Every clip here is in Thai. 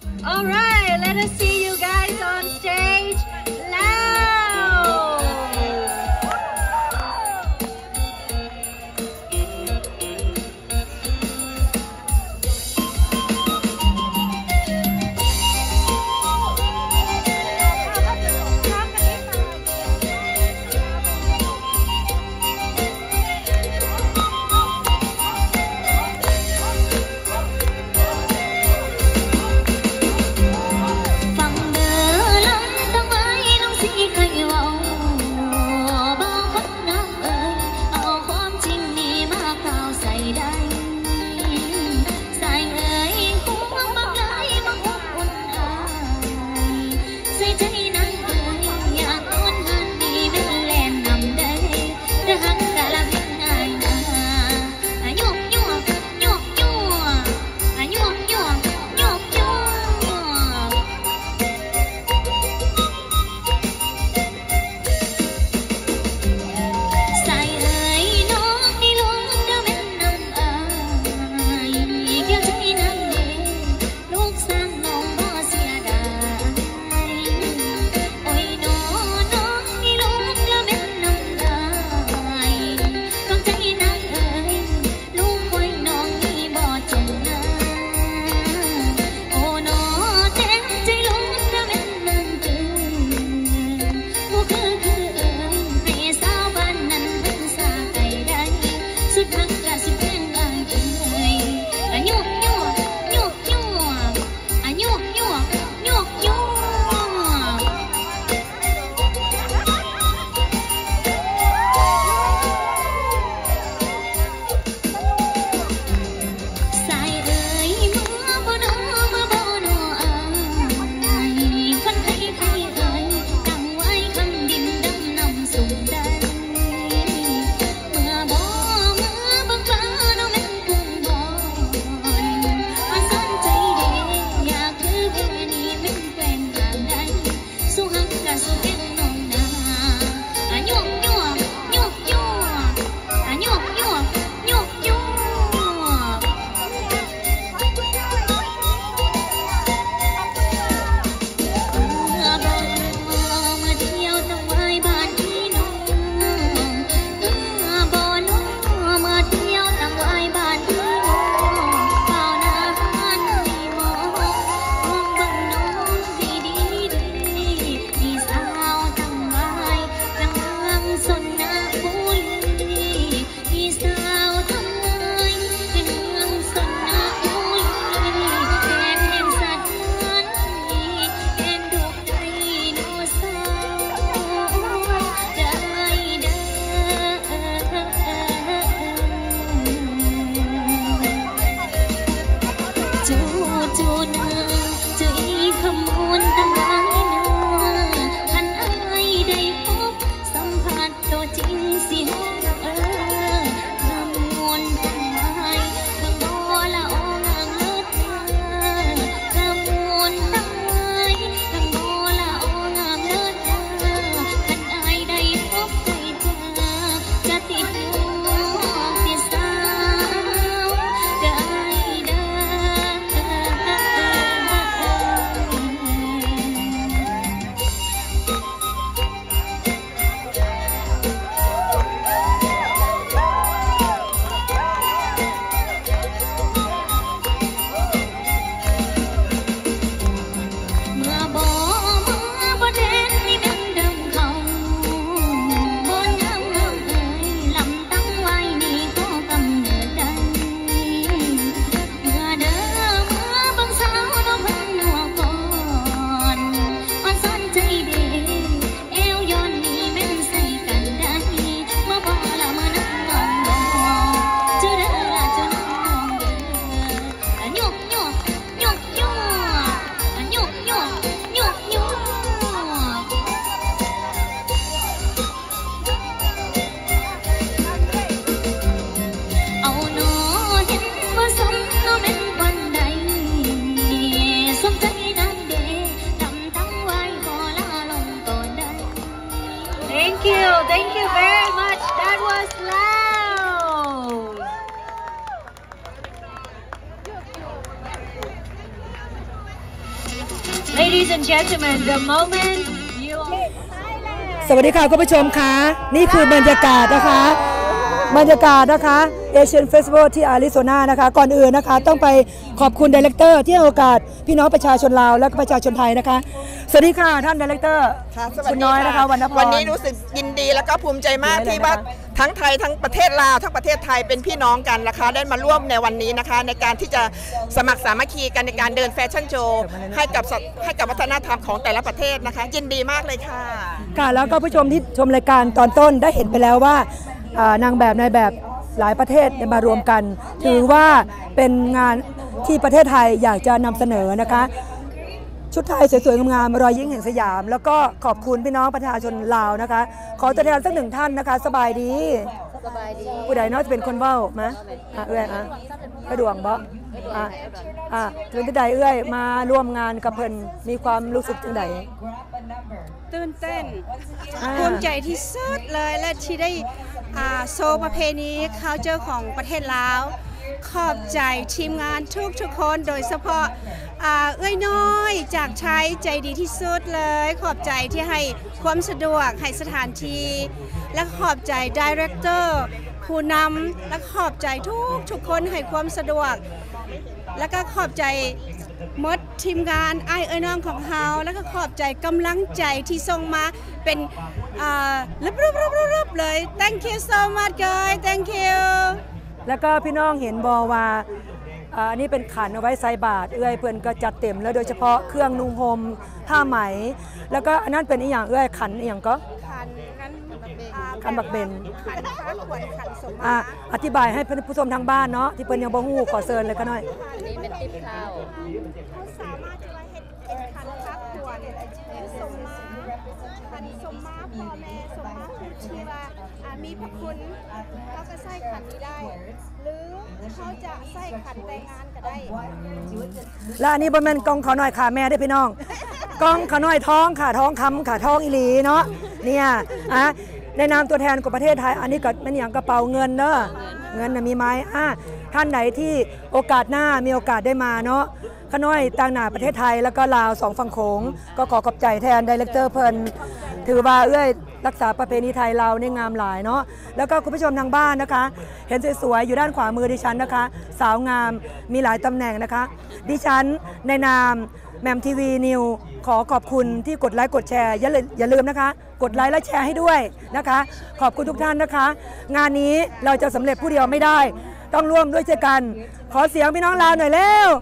All right, let us see you guys on stage loud. ใส่เอ่ยน้องนี่ลงเด้อแม่นนำเอ่ Ladies and gentlemen, the moment you สวัสดีค่ะคุณผู้ชมคะนี่คือบรรยากาศนะคะเอเชียนเฟสติวัลที่อาริโซนานะคะก่อนอื่นนะคะต้องไปขอบคุณไดเรคเตอร์ที่ให้โอกาสพี่น้องประชาชนลาวและประชาชนไทยนะคะสวัสดีค่ะท่านไดเรคเตอร์คุณน้อยนะคะวรรณพรวันนี้รู้สึกยินดีแล้วก็ภูมิใจมากที่ว่าทั้งไทยทั้งประเทศลาวทั้งประเทศไทยเป็นพี่น้องกันนะคะได้มาร่วมในวันนี้นะคะในการที่จะสมัครสามัคคีกันในการเดินแฟชั่นโชว์ให้กับวัฒนธรรมของแต่ละประเทศนะคะยินดีมากเลยค่ะค่ะแล้วก็ผู้ชมที่ชมรายการตอนต้นได้เห็นไปแล้วว่านางแบบนายแบบหลายประเทศมารวมกันถือว่าเป็นงานที่ประเทศไทยอยากจะนำเสนอนะคะชุดไทยสวยๆงามๆรอยยิ้มแห่งสยามแล้วก็ขอบคุณพี่น้องประชาชนลาวนะคะขอตัวแทนสักหนึ่งท่านนะคะสบายดีผู้ใดเนาะจะเป็นคนเว้ามะเอื้อยกระดวงบ่เป็นผู้ใดเอื้อยมาร่วมงานกับเพิ่นมีความรู้สึกจังใดตื่นเต้นภูมิใจที่สุดเลยและที่ได้โซประเพณีcultureของประเทศลาวขอบใจทีมงานทุกคนโดยเฉพาะเอ้ยน้อยจากใช้ใจดีที่สุดเลยขอบใจที่ให้ความสะดวกให้สถานที่และขอบใจดีเรคเตอร์ผู้นำและขอบใจทุกคนให้ความสะดวกและก็ขอบใจหมดทีมงานไอ้เอ้ยน้องของเฮาแล้วก็ขอบใจกำลังใจที่ส่งมาเป็นรึบเลย thank you so much guys thank you แล้วก็พี่น้องเห็นบอว่าอันนี้เป็นขันเอาไว้ใส่บาตรเอื้อยเพื่อนก็จัดเต็มแล้วโดยเฉพาะเครื่องนุ่งห่มผ้าไหมแล้วก็อันนั้นเป็นอีกอย่างเอื้อยขันอีกอย่างก็ขันบักเบนอธิบายให้ผู้ชมทางบ้านเนาะที่เพิ่นยังบ่ฮู้ขอเชิญเลยก็หน่อยอันนี้เป็นติ๊บข้าวเขาสามารถจะเฮ็ดขันพักขวดสมมาขันสมมาพ่อแม่สมมาคือชีว่ามีพระคุณเขาก็ใส่ขันนี้ได้หรือเขาจะใส่ขันแต่งงานก็ได้และอันนี้บ่แม่นกองเขาหน่อยค่ะแม่ได้พี่น้องกองเขาหน่อยท้องค่ะท้องคำค่ะท้องอีหลีเนาะเนี่ยในนามตัวแทนของประเทศไทยอันนี้ก็เป็นอย่างกระเป๋าเงินเนอะเงินมีไหมท่านไหนที่โอกาสหน้ามีโอกาสได้มาเนาะขน้อยต่างหน้าประเทศไทยแล้วก็ลาว2ฝั่งโขงก็ขอบใจแทนไดเรคเตอร์เพิ่นถือว่าเอื้อยรักษาประเพณีไทยเราในงามหลายเนาะแล้วก็คุณผู้ชมทางบ้านนะคะเห็นสวยๆอยู่ด้านขวามือดิฉันนะคะสาวงามมีหลายตำแหน่งนะคะดิฉันในนามแมมทีวีนิวขอบคุณที่กดไลค์กดแชร์อย่าลืมนะคะกดไลค์และแชร์ให้ด้วยนะคะขอบคุณทุกท่านนะคะงานนี้เราจะสำเร็จผู้เดียวไม่ได้ต้องร่วมด้วยช่วยกันขอเสียงพี่น้องลาวหน่อยเร็ว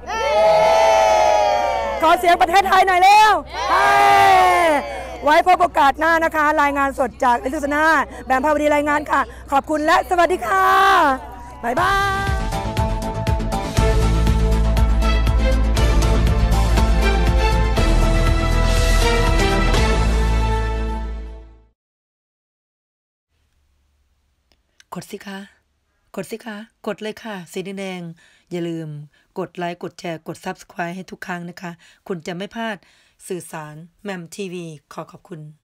ขอเสียงประเทศไทยหน่อยเร็วไว้พบโอกาสหน้านะคะรายงานสดจากอาริโซนาแบมภาวดีรายงานค่ะขอบคุณและสวัสดีค่ะบ๊ายบายกดสิคะกดเลยค่ะสีแดงอย่าลืมกดไลค์กดแชร์กด Subscribe ให้ทุกครั้งนะคะคุณจะไม่พลาดสื่อสารแมมทีวีขอบคุณ